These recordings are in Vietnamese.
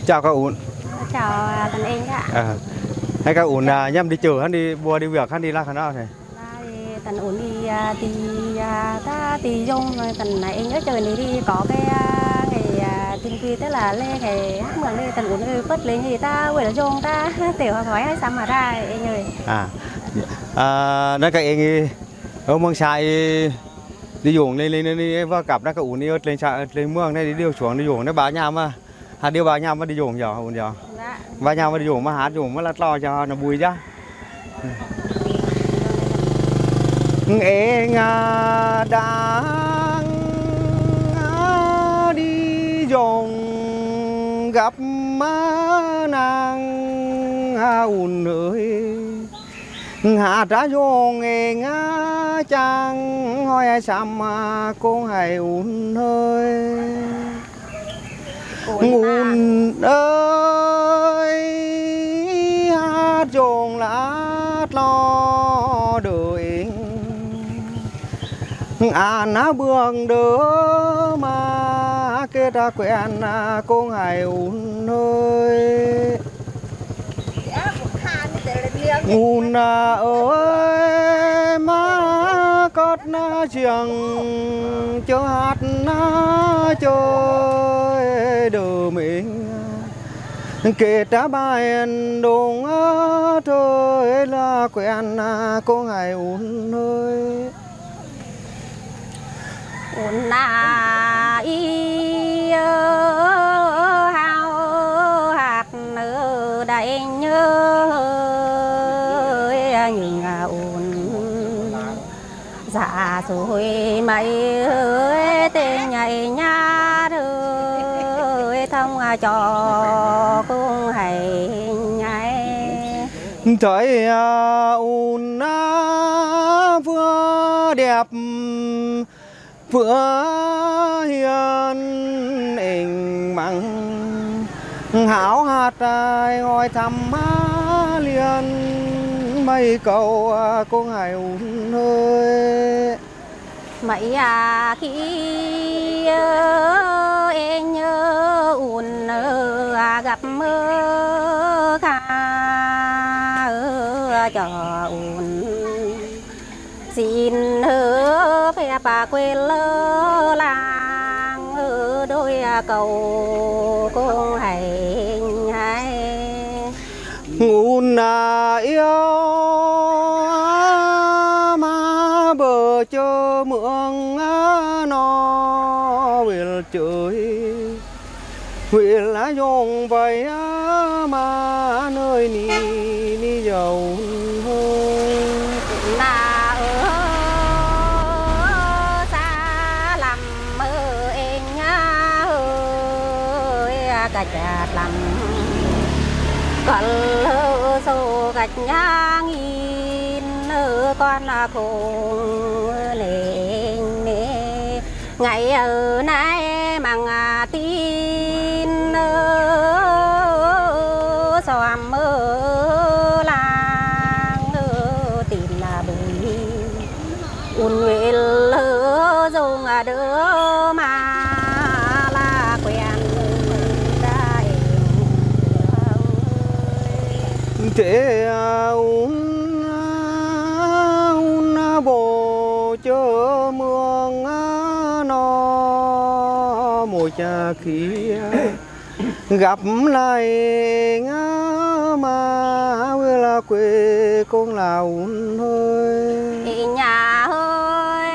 Chào các ún. Chào Tần Anh ạ. Hay các ún nhâm đi chợ hắn đi bùa đi việc hắn đi la khán nào này. Tần ún đi ta tì dung rồi Tần này anh nhớ trời này đi có cái ngày tinh quy tức là lên ngày hát mường đi Tần ún đi phất lên thì ta quên là dung ta tiểu hỏi hay sao mà ra anh ơi. Nói các anh ông mong xài đi dùng lên đi vào cặp đó các ún đi lên xài lên mương này đi điều xuống đi dùng nó báo nhau mà hạt điều báo nhau mà đi dùng giờ ún giờ báo nhau mà đi dùng mà hạt dùng mà lát lo cho nó bùi ra. Em đang đi dùng gặp má nàng ùn ơi hạ trả dùng em chàng hỏi xăm cô hay ùn ơi ùn ơi hát dùng lát lo đời nó bường đỡ mà kia ta quen cô ngày ùn ơi ùn ơi má cót trường cho hát chơi đồ mình kể ta bài đúng thôi là quen cô ngày ùn ơi ùn y hao hạt nữ đại nhớ nhưng ùn dạ rồi mày ơi tên nhảy nhá ơi thông cho cũng hay nhảy thấy ùn vừa đẹp vừa hiền hình măng hảo hạt ngồi thăm liền mấy câu cô ngày ùn ơi mấy khi em nhớ ùn gặp mơ kha cho ùn xin hứa phép quên lỡ làng đôi cầu cô hay ùn yêu mà bờ chờ mượn nó vil chơi vil lá dùng vậy mà nơi ni giàu hơi là ở xa làm mơ em nhá ơi cả chạt làm còn số gạch nhá nghìn con là khổ lên ngày ở nay bằng tin xòm mơ làng tin là bùi ùn nguyện lỡ dùng đỡ mà là quen đại thế ùn bộ chớ mương nó mùa cha khí gặp lại mà là quê con là ùn ơi nhà ơi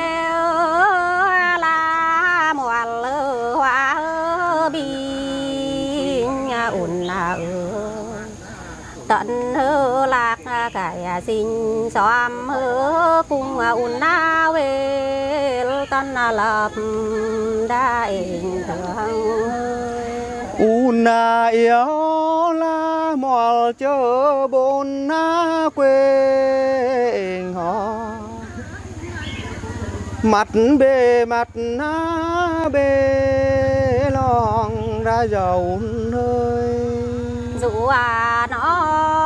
là một lỡ hoa bi nhà ùn là tận hơ lạc cái sinh xóm hơ cùng ùn na về tân lập đại thường ùn yêu là mò chớ bốn quê họ mặt bê lòng ra dầu hơi dù nó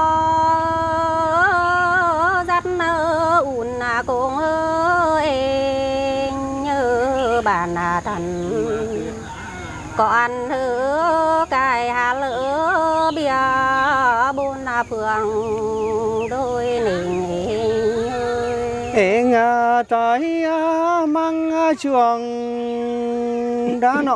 dắt ùn cũng ơi như bản thân còn hứa cài hà lỡ bia bốn phường đôi nình ê ngà trái măng trường đã nọ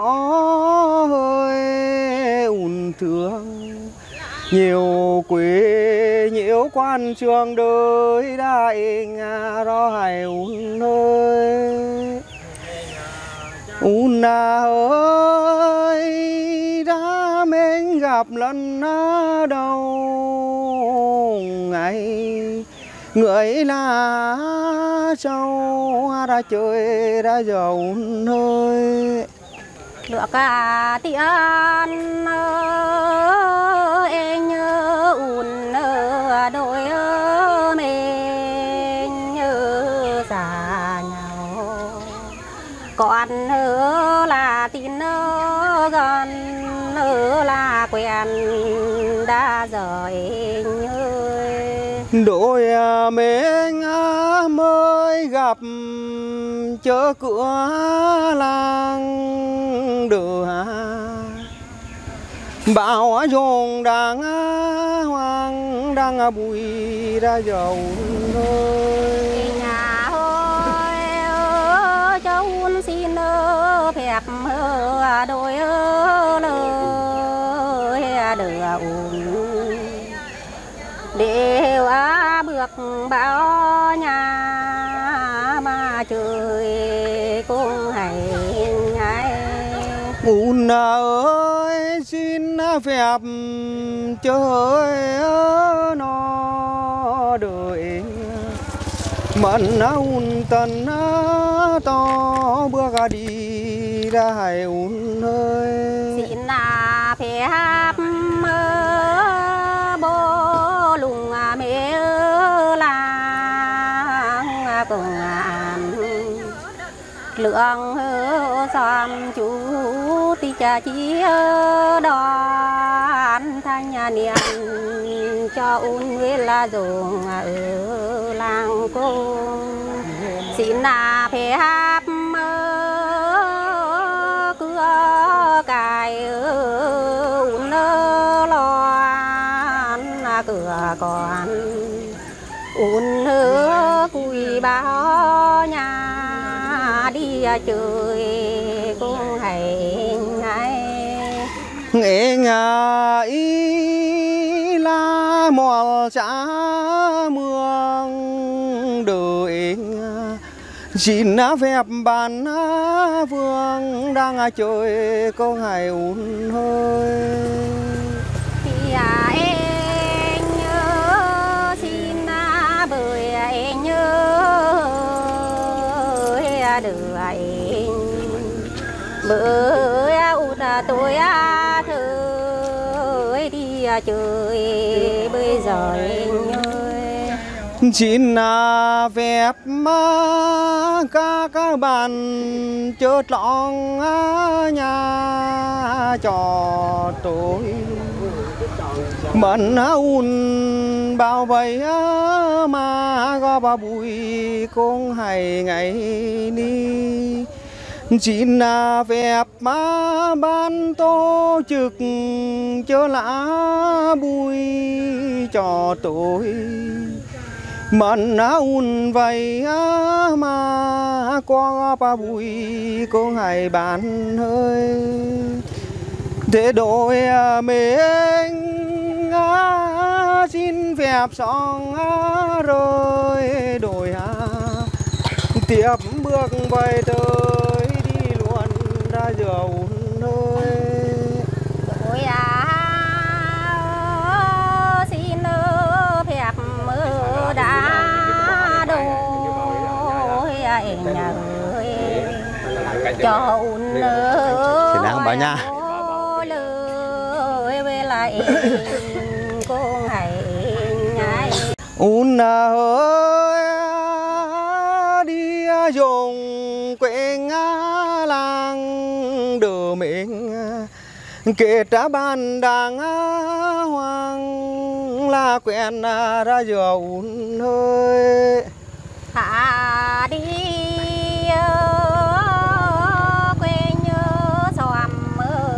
hơi ùn thương nhiều quê nhiều quan trường đời đã ê ngà đó hay ùn hơi ùn ơi đã mình gặp lần đầu ngày người là châu đã chơi đã giàu hơi lựa cả tiền em nhớ ùn đôi mình nhớ xa nhau còn là tin gần là quen đã rời đôi mình mới gặp chớ cửa làng đưa bảo dòng đang hoang đang bụi ra dầu ơi nhà ơi cháu xin phép đôi lời đưa ùn đều bước bao nhà mà trời cũng hay ngay ùn ơi xin phép chơi nó đợi mận ùn tần to bước đi ra hay ùn ơi xin phép bố lùng mẹ làng cùng lượng xóm chú ti cha chi đón thanh nhà niên cho un với là dùng ở làng cung xin phép cửa cài un loan cửa còn un cùi báo nhà đi chơi cũng hay ngay nghe ngà ý la mò xã mương đợi xin phép bàn vương đang chơi có ngày ùn hơi thì em nhớ xin bơi em nhớ đưa anh bơi út tôi thơi đi chơi bây giờ anh ơi xin phép các bạn chớ lọng nhà cho tôi mận un bao vây mà go ba bụi cũng hay ngày đi xin phép ban tổ chức chớ lá bụi cho tôi mận un vây mà qua ba bụi cũng hay bán hơi để đôi mình xin phép xong rồi đổi tiếp bước về tới đi luôn ra giàu nơi đổi xin phép đã đổi em nhà ơi cho un xin đang bà nha lời về lại cũng hay ngay un ơi đi dùng quê ngã làng đưa mình kể trả ban đang hoang là quen ra giàu un ơi hạ đi quê nhớ xóm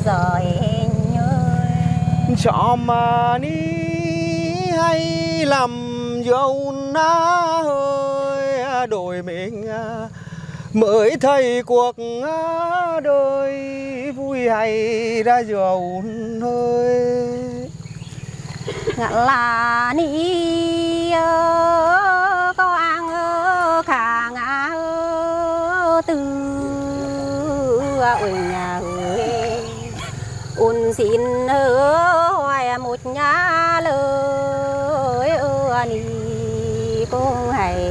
giỏi nhớ cho mà ní hay làm dâu na hơi đổi mình mới thấy cuộc đời vui hay ra giàu hơi ngạn là ní có ăn khả ngã từ ôi nhà ơi un xin hoài một nhà lời ni cũng hay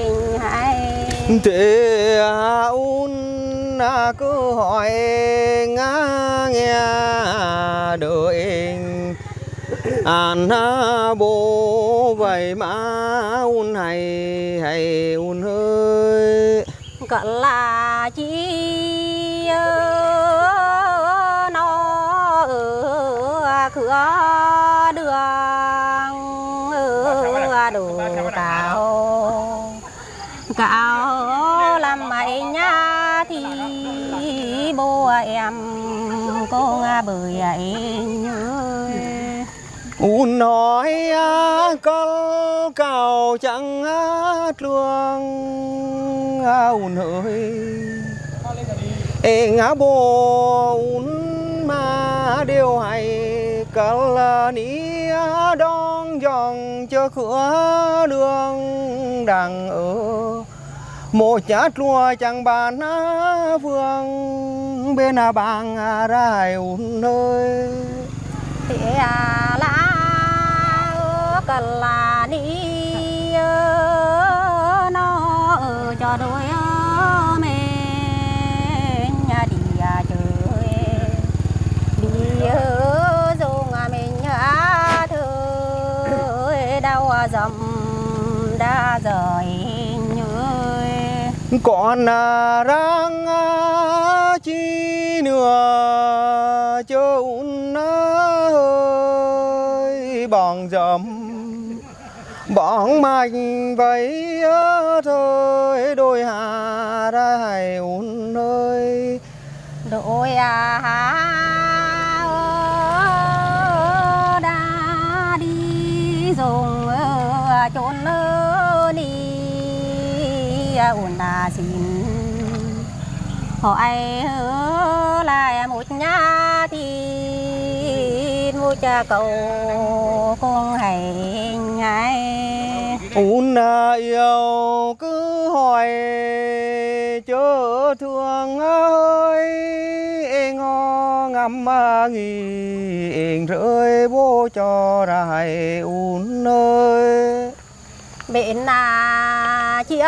thế un cứ hỏi nghe đợi an bố vậy mà un hay un hơi gọi là chi nó ở cửa đường đồ cao làm mày nhá thì bố em con bơi ấy nhớ un nói câu cầu chẳng luông un ơi ngã bố un mà điều hay câu ní đón dòng cho cửa đường đằng ở một chát lúa chẳng bàn vương bên bang ra un ơi thế lá cần là đi nó cho đôi mình đi chơi đi dùng mình thôi đau dầm đã rời nhớ còn răng chi nữa cho un ơi bòn dầm bỏng mạnh vậy thôi đôi hà ra hay un ơi đôi đã đi dùng chốn đi un xin hỏi lại một nhà thì một cha cầu con hay ngay un yêu cứ hỏi chớ thương ơi em ngó ngắm nghỉ em rơi bố cho ra hay un ơi bên là chiếu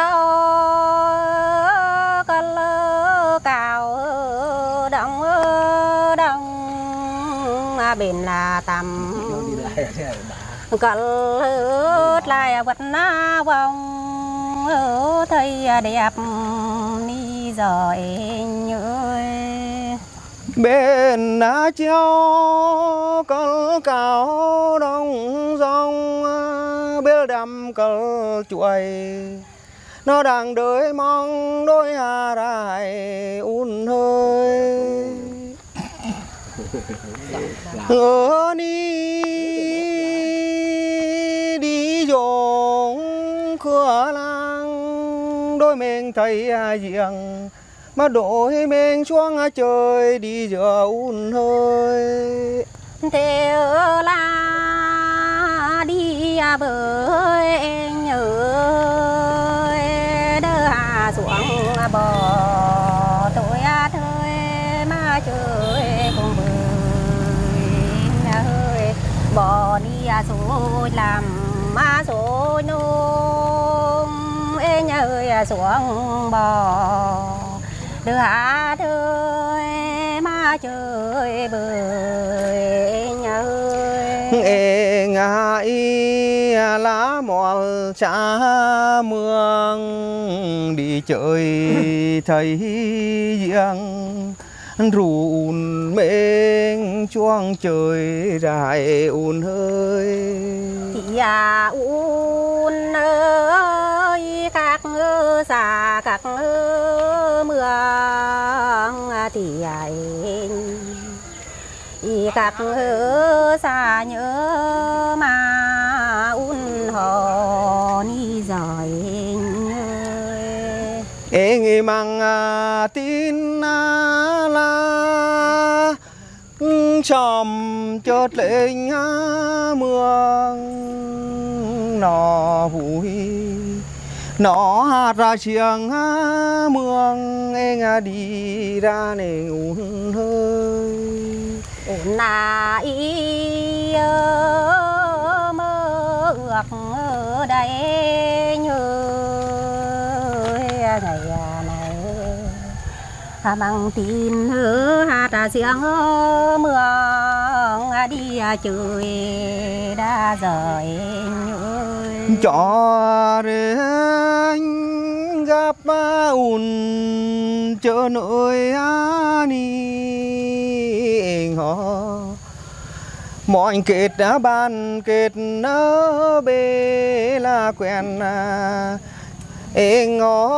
con lơ cào đông đông bên là tầm con lướt lại vật na vòng thấy đẹp ni giỏi nhớ bên lá treo con cao đông rong bê đầm cờ chuối nó đang đợi mong đôi hà đại un hơi ở đi đi dòng cửa làng đôi mình thấy riêng mà đôi mình xuống trời đi giữa un hơi theo là đi bơi nhớ đỡ hà xuống bò tôi thôi mà chơi cùng bơi hơi bò đi xuống làm mà số nôm nhớ xuống bò đưa hạ thôi mà chơi bơi nhớ ê ngài lá mọt xa mương đi chơi thấy riêng rùn mênh chuông trời dài un hơi thì un ơi các xa các mương thì ý các xa nhớ mà un họ ni giỏi em mang tin là chòm chợt lên mương nọ vui nó hát ra chiêng mương anh đi ra nè un hơi un là ý mơ ước ở đây nhớ ngày này bằng tin hứa hát ra chiêng mương đi chơi đã rời nhớ cho đến gặp un chờ nơi ni họ mọi kết đã ban kết nỡ bê là quen ngó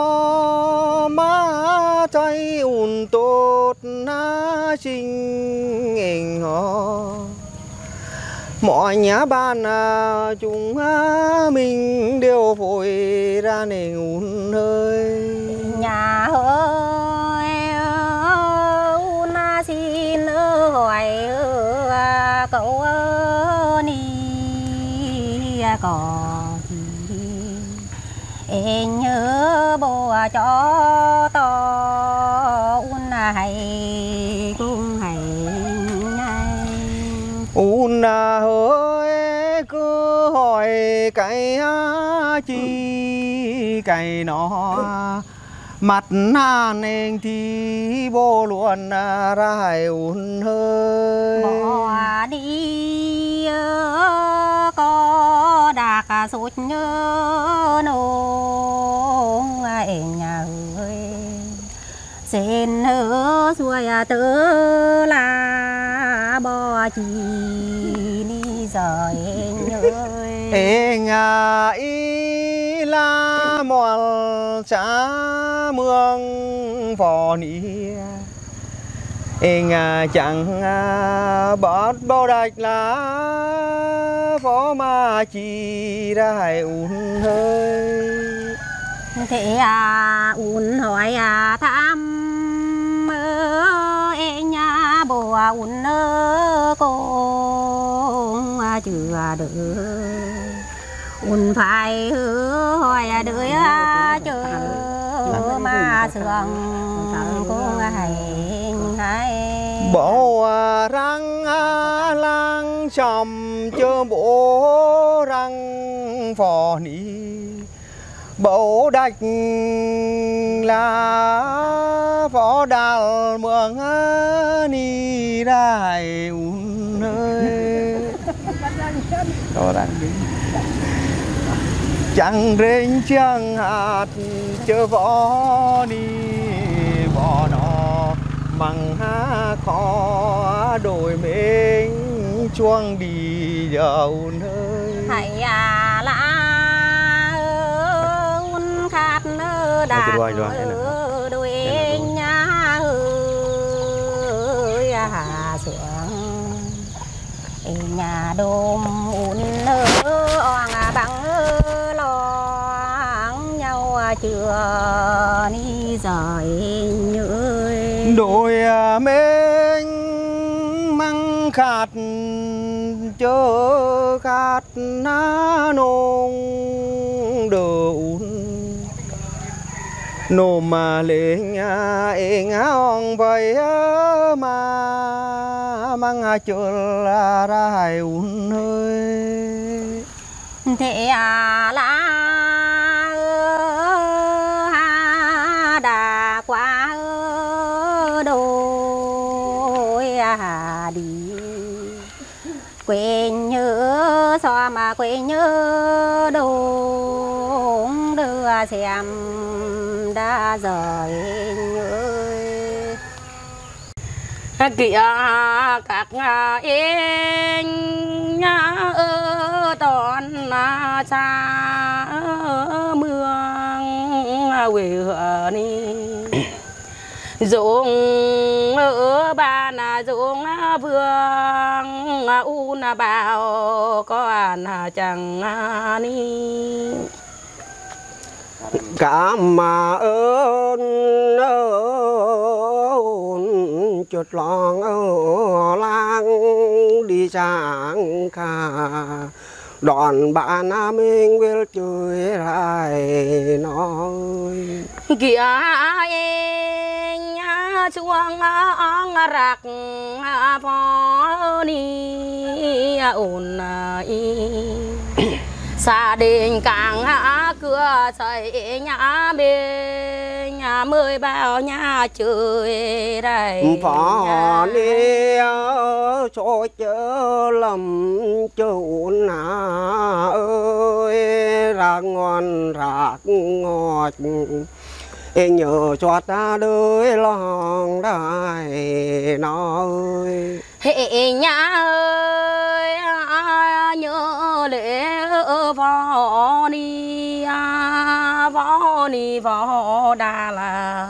má tay un tốt na trình ngó mọi nhà ban chúng mình đều vội ra nề un hơi nhà ơi un xin hỏi cậu ni có gì em nhớ bố cho to un hay cũng hay un ơi cứ hỏi cái chi cái nó mặt nên thì vô luôn ra hay un hơi bỏ đi có đạc sốt nhớ nông nhà ơi xin hứa xuôi tớ là bỏ chi đi rồi nhớ ý là mòn xã mương phò nia chẳng bớt bao đạch là phó ma chi ra hay un hơi thế un hỏi thăm nhà bố un cô chưa được un phải hứa hỏi đợi chờ mà sương cũng hay bộ răng lang chòm chơ bố răng phò ni bộ đạch là phó đào mường ni đài un ơi chẳng rên chẳng hạt chơ võ ni võ nó măng ha khó đôi mình chuông đi dầu nơi hãy là un khát đạt đôi nhà ơi hà xuống nhà đôm un oang bằng lo nhau chưa ni giỏi nhớ đôi mình măng khát chớ khát ná nông đồ nô mà lên em ông vậy mà măng chớ ra hay un hơi thế là đã qua đôi đi quên nhớ sao mà quên nhớ đồn đưa xem đã rời nhớ kìa các em nhá toàn xa mương quê hờ ni ruộng ở ba là ruộng vương u là bảo con chẳng ni cảm mà ơn chuột lòng lang đi sang khà đòn bạn mình will chơi lại nói kìa em chuông ong rạc phó ni ồn xa đình càng cửa xây nhà bên nhà mới bao nhà chơi đây phó ni cho chớ lầm chốn ơi ra ngon rạc ngọt nhớ cho ta đời lòng đại nói hệ nhà ơi nhớ lễ võ đà là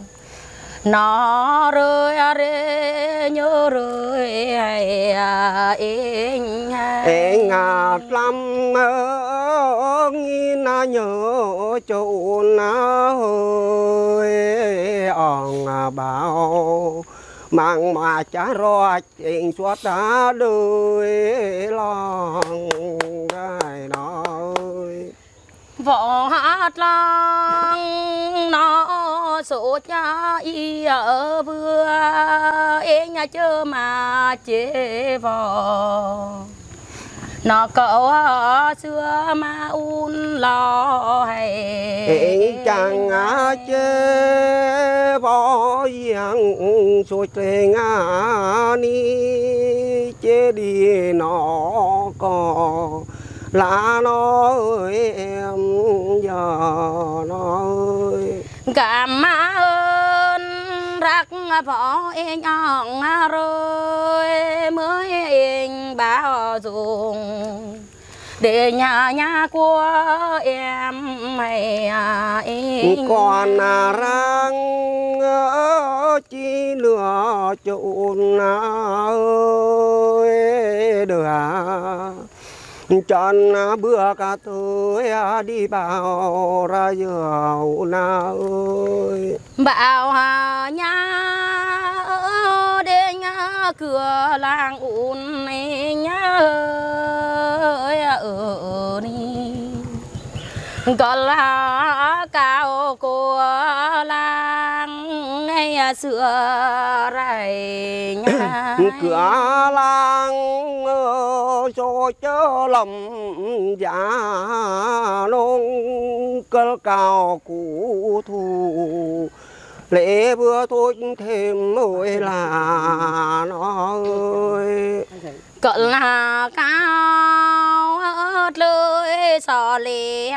nó rơi rê nhớ rơi anh ngạt lắm nghi na nhớ chỗ na hơi ông bảo mang mà trả rồi tình suốt ta đời lòng gai nói võ hát lang nó số cha y ở vừa em nhà chơi mà chế vò nó cậu xưa mà un lo hay chẳng chế võ giang số tình ni chế đi nó có là nó ơi em giờ nó ơi cảm ơn rắc võ em nhọn rồi mới em bảo dùng để nhà của em mày em còn răng chi lửa chốn ơi được chân bữa cả tôi đi bảo ra giàu nào ơi bảo nhà đến cửa làng ún nhá ơi ở đi còn là cao của làng ngày xưa rải nhà cửa làng cho chớ lầm giả nông cơn cao cũ thù lễ bữa tôi thêm ôi là nó ơi cận là cao lưỡi sò lì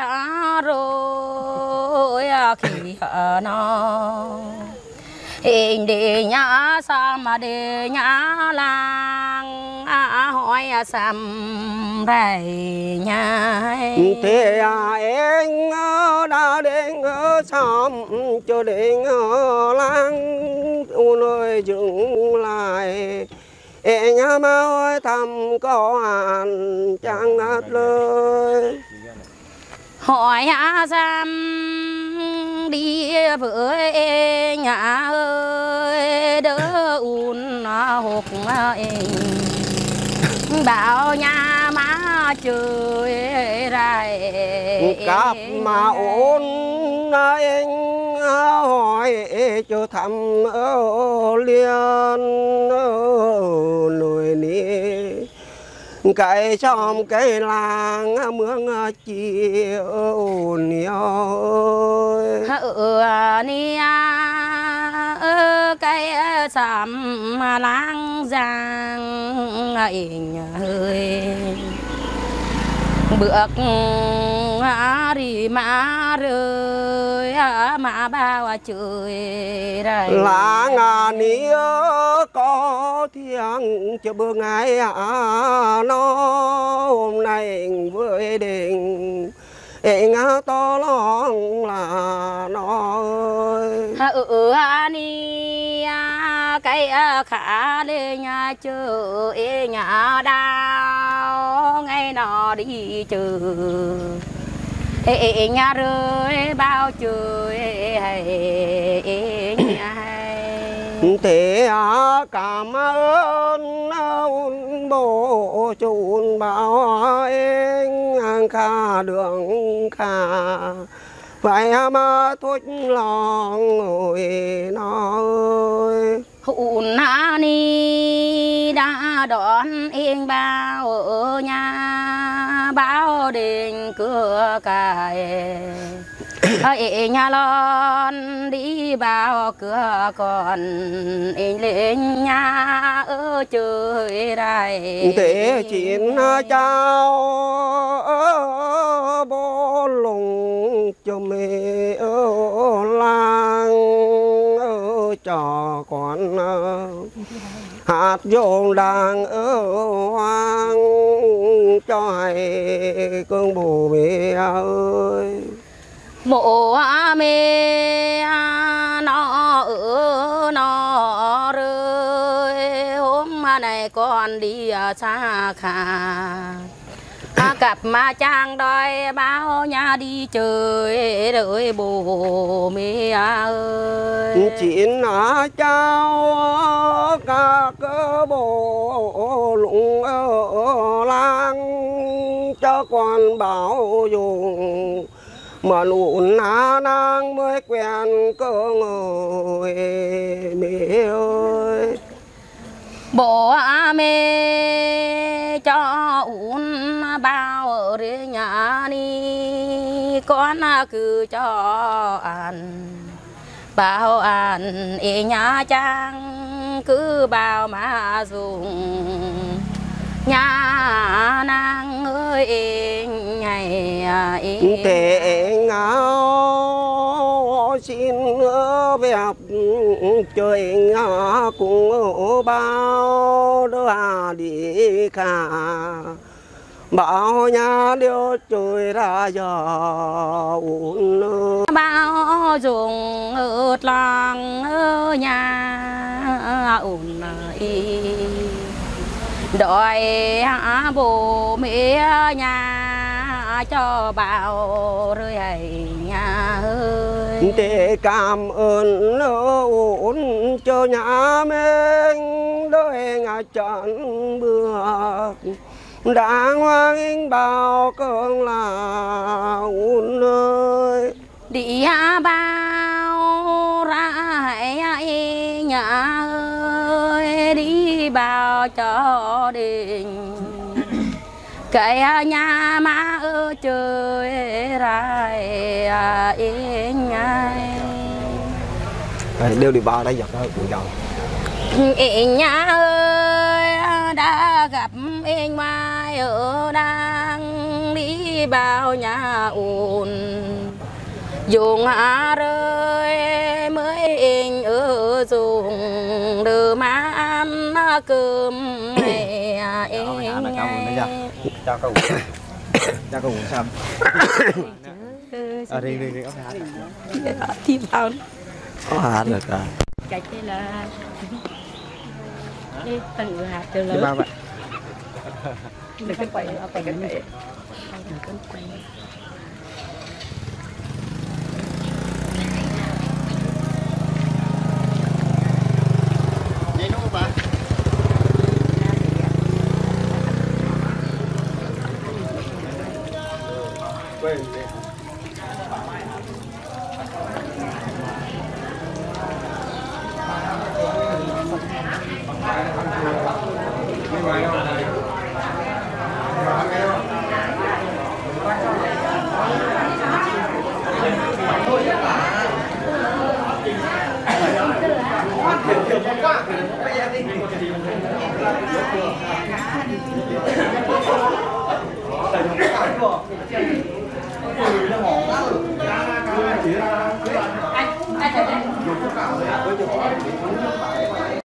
rồi khi nó hình đi nhá sao mà đi nhá làng hỏi xăm rầy nhà thế em đã đến xăm cho đến làng nơi dừng lại em ơi thăm có ăn chẳng ngắt lời hỏi xăm đi với nhà ơi đỡ un hộp em bảo nhà má trời rải cặp mà ôn anh hỏi cho thăm liên nồi nỉ cái trong cái làng mương chiều nhiều nia cái sắm lang giang ơi bước đi mà rơi mà bao trời đây là ngà nia có thiêng cho bữa ngày nó hôm nay với đình ngã to lòng là nó ơi ni cái khả lên nhà chờ nhà đào ngày nọ đi chờ nhà rơi bao trời nhà thế cảm ơn bộ chun bảo anh khả đường khả phải mà thôi lòng ơi nó ơi hụn ni đã đón yên bao ở nhà bao đình cửa cài nhà lon đi vào cửa còn lên nhà ở trời đây thế chín cháu bố lùng cho mẹ ở làng ở trò con hạt vô đang ở hoang cho hay cơn bù mẹ ơi mộ mê nó ở nó rơi hôm này con đi xa khả cặp mà chàng đòi bao nhà đi chơi đợi bố mẹ ơi chín cháu các bộ lụng ở làng cho con bảo dùng mà lụn nàng mới quen cơ ngồi mẹ ơi bố mẹ cho uống bao ở nhà đi con cứ cho ăn bao ăn nhà trang cứ bao mà dùng nhà nàng ơi ngày tệ ngáo xin đẹp trời ngã cũng bao đứa đi cả bao nhà điều trời ra giờ uốn bao dùng ớt lòng ở nhà uốn đòi bố mẹ nhà cho bao rơi hay nhà ơi để cảm ơn ổn cho nhà mình đôi ngã chọn bước đã ngoan bao cơn là ổn ơi đi bao ra hãy nhà ơi đi bao cho đình cái nhà má ở trời rai yên nhai đều đi bao đây giật đó cùng nhau yên nhà ơi đã gặp yên mai ở đang đi bao nhà ùn dùng rơi mới yên ở dùng đưa má ăn cơm này yên nhai cho cậu uống xong đi có phải hát thì bao có hát được à cái đây là đi từng hạt từ lớn bao vậy đừng có quay ở cái này Anh